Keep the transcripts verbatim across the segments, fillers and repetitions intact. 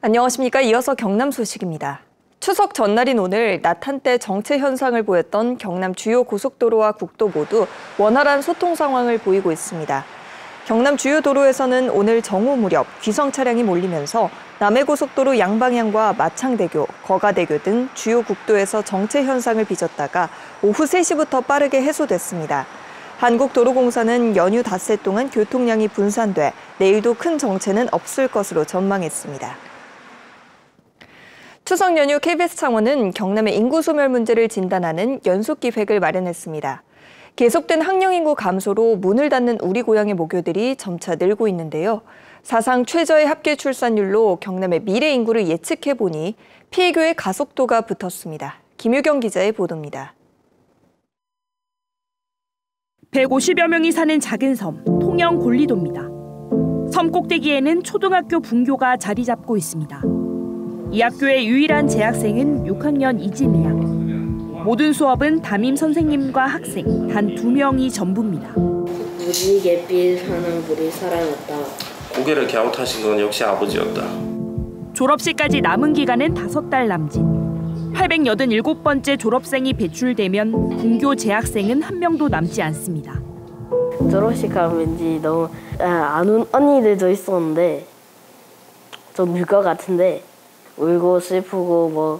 안녕하십니까. 이어서 경남 소식입니다. 추석 전날인 오늘 낮 한때 정체 현상을 보였던 경남 주요 고속도로와 국도 모두 원활한 소통 상황을 보이고 있습니다. 경남 주요 도로에서는 오늘 정오 무렵 귀성 차량이 몰리면서 남해고속도로 양방향과 마창대교, 거가대교 등 주요 국도에서 정체 현상을 빚었다가 오후 세 시부터 빠르게 해소됐습니다. 한국도로공사는 연휴 닷새 동안 교통량이 분산돼 내일도 큰 정체는 없을 것으로 전망했습니다. 추석 연휴 케이비에스 창원은 경남의 인구 소멸 문제를 진단하는 연속 기획을 마련했습니다. 계속된 학령 인구 감소로 문을 닫는 우리 고향의 모교들이 점차 늘고 있는데요. 사상 최저의 합계 출산율로 경남의 미래 인구를 예측해보니 피해교의 가속도가 붙었습니다. 김유경 기자의 보도입니다. 백오십여 명이 사는 작은 섬, 통영 골리도입니다. 섬 꼭대기에는 초등학교 분교가 자리 잡고 있습니다. 이 학교의 유일한 재학생은 육 학년 이진희 양. 모든 수업은 담임 선생님과 학생 단 두 명이 전부입니다. 무지개 빛 하는 불이 사라졌다. 고개를 갸웃하신 건 역시 아버지였다. 졸업식까지 남은 기간은 다섯 달 남짓. 팔백팔십칠 번째 졸업생이 배출되면 분교 재학생은 한 명도 남지 않습니다. 졸업식 가면 왠지 너무 안 온 언니들도 있었는데 좀 울 것 같은데 울고 슬프고 뭐,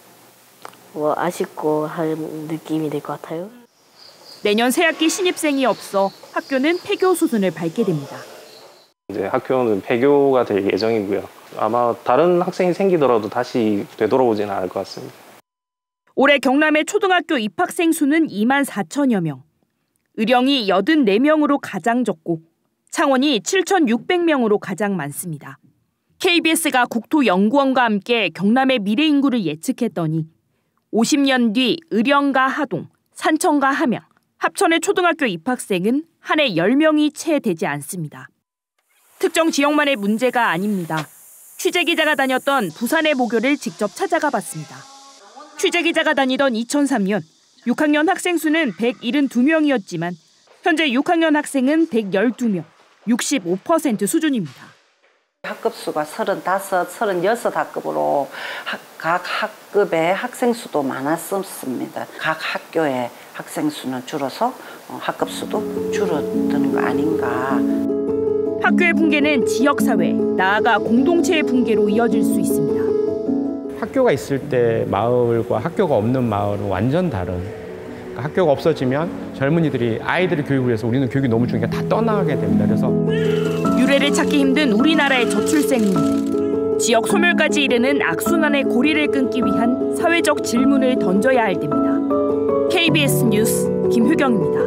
뭐 아쉽고 하는 느낌이 될 것 같아요. 내년 새학기 신입생이 없어 학교는 폐교 수순을 밟게 됩니다. 이제 학교는 폐교가 될 예정이고요. 아마 다른 학생이 생기더라도 다시 되돌아오지는 않을 것 같습니다. 올해 경남의 초등학교 입학생 수는 이만 사천여 명. 의령이 여든네 명으로 가장 적고 창원이 칠천육백 명으로 가장 많습니다. 케이비에스가 국토연구원과 함께 경남의 미래 인구를 예측했더니 오십 년 뒤 의령과 하동, 산청과 함양, 합천의 초등학교 입학생은 한 해 열 명이 채 되지 않습니다. 특정 지역만의 문제가 아닙니다. 취재기자가 다녔던 부산의 모교를 직접 찾아가 봤습니다. 취재기자가 다니던 이천삼 년 육 학년 학생 수는 백칠십이 명이었지만 현재 육 학년 학생은 백십이 명, 육십오 퍼센트 수준입니다. 학급 수가 서른다섯, 서른여섯 학급으로 각 학급의 학생 수도 많았었습니다. 각 학교의 학생 수는 줄어서 학급 수도 줄어드는 거 아닌가. 학교의 붕괴는 지역사회, 나아가 공동체의 붕괴로 이어질 수 있습니다. 학교가 있을 때 마을과 학교가 없는 마을은 완전 다른. 그러니까 학교가 없어지면 젊은이들이 아이들을 교육을 위해서 우리는 교육이 너무 중요하니까 다 떠나게 됩니다. 그래서 유례를 찾기 힘든 우리나라의 저출생 문제. 지역 소멸까지 이르는 악순환의 고리를 끊기 위한 사회적 질문을 던져야 할 때입니다. 케이비에스 뉴스 김효경입니다.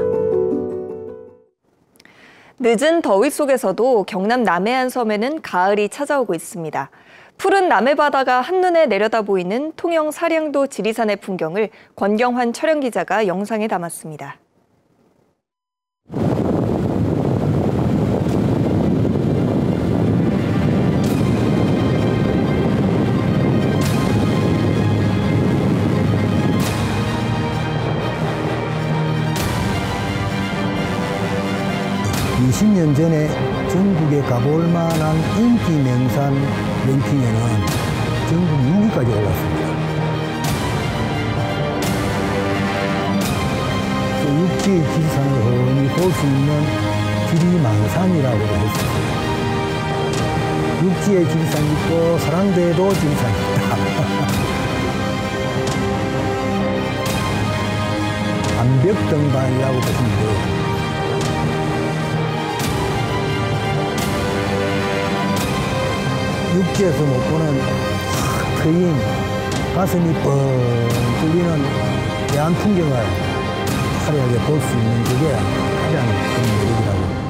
늦은 더위 속에서도 경남 남해안 섬에는 가을이 찾아오고 있습니다. 푸른 남해바다가 한눈에 내려다 보이는 통영 사량도 지리산의 풍경을 권경환 촬영기자가 영상에 담았습니다. 이십 년 전에 전국에 가볼 만한 인기 명산 랭킹에는 전국 육 위까지 올랐습니다. 육지의 지리산을 훤히 볼 수 있는 지리망산이라고 했습니다. 육지의 지리산이 있고 사랑대도 지리산이 있다. 암벽등반이라고 보시면 돼요. 육지에서 못 보는 트인, 가슴이 뻥 뚫리는 야한 풍경을 화려하게 볼 수 있는 게 가장 큰 매력이라고.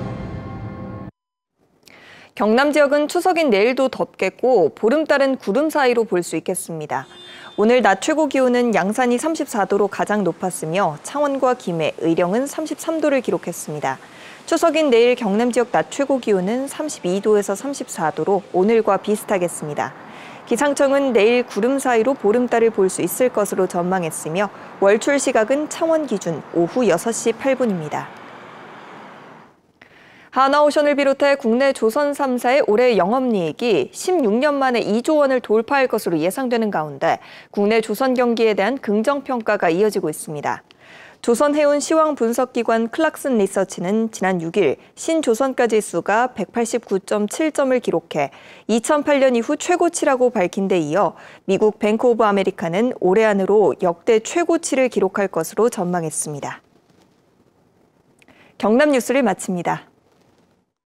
경남 지역은 추석인 내일도 덥겠고 보름달은 구름 사이로 볼 수 있겠습니다. 오늘 낮 최고 기온은 양산이 삼십사 도로 가장 높았으며 창원과 김해, 의령은 삼십삼 도를 기록했습니다. 추석인 내일 경남 지역 낮 최고 기온은 삼십이 도에서 삼십사 도로 오늘과 비슷하겠습니다. 기상청은 내일 구름 사이로 보름달을 볼 수 있을 것으로 전망했으며 월출 시각은 창원 기준 오후 여섯 시 팔 분입니다. 하나오션을 비롯해 국내 조선 삼 사의 올해 영업이익이 십육 년 만에 이조 원을 돌파할 것으로 예상되는 가운데 국내 조선 경기에 대한 긍정평가가 이어지고 있습니다. 조선해운 시황 분석기관 클락슨 리서치는 지난 육 일 신조선가 지수가 백팔십구 점 칠 점을 기록해 이천팔 년 이후 최고치라고 밝힌 데 이어 미국 뱅크 오브 아메리카는 올해 안으로 역대 최고치를 기록할 것으로 전망했습니다. 경남 뉴스를 마칩니다.